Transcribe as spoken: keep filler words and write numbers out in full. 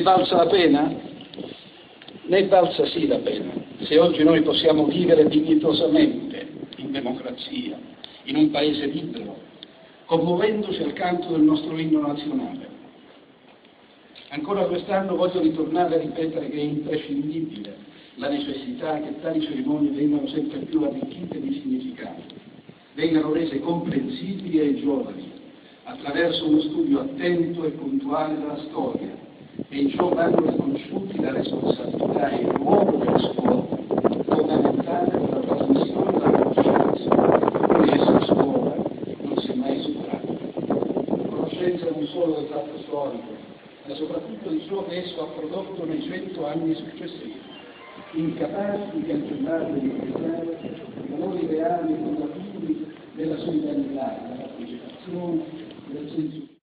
valsa la pena? Ne è valsa sì la pena, se oggi noi possiamo vivere dignitosamente, in democrazia, in un paese libero, commuovendoci al canto del nostro inno nazionale. Ancora quest'anno voglio ritornare a ripetere che è imprescindibile la necessità che tali cerimonie vengano sempre più arricchite di significato, vengano rese comprensibili ai giovani attraverso uno studio attento e puntuale della storia, e in ciò vanno riconosciuti la responsabilità e il ruolo della scuola, fondamentale per la trasmissione della conoscenza, cui essa scuola non si è mai superata. Conoscenza non solo del fatto storico, ma soprattutto di ciò che esso ha prodotto nei cento anni successivi, incapaci di cancellare e di realizzare i valori reali e fondativi della solidarietà, della partecipazione, del senso